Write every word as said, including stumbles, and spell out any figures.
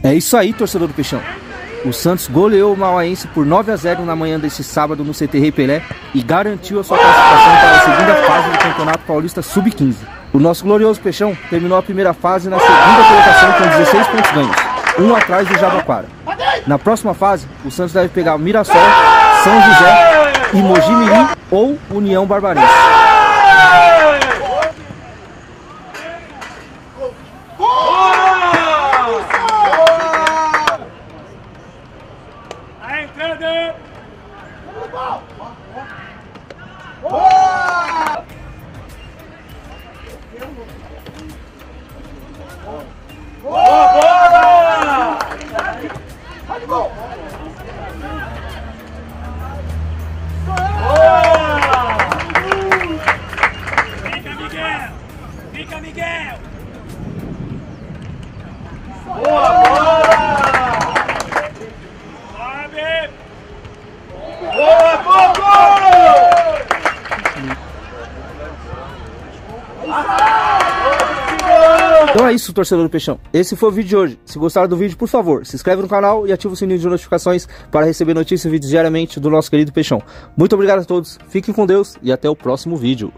É isso aí, torcedor do Peixão. O Santos goleou o Mauaense por nove a zero na manhã deste sábado no C T Rei Pelé e garantiu a sua classificação para a segunda fase do Campeonato Paulista sub quinze. O nosso glorioso Peixão terminou a primeira fase na segunda colocação com dezesseis pontos ganhos, um atrás do Jabaquara. Na próxima fase, o Santos deve pegar o Mirassol, São José e Mogi Mirim ou União Barbarense. Fica, Miguel! Boa, bola! Sobe! Boa, boa, Então é isso, torcedor do Peixão. Esse foi o vídeo de hoje. Se gostaram do vídeo, por favor, se inscreve no canal e ativa o sininho de notificações para receber notícias e vídeos diariamente do nosso querido Peixão. Muito obrigado a todos, fiquem com Deus e até o próximo vídeo.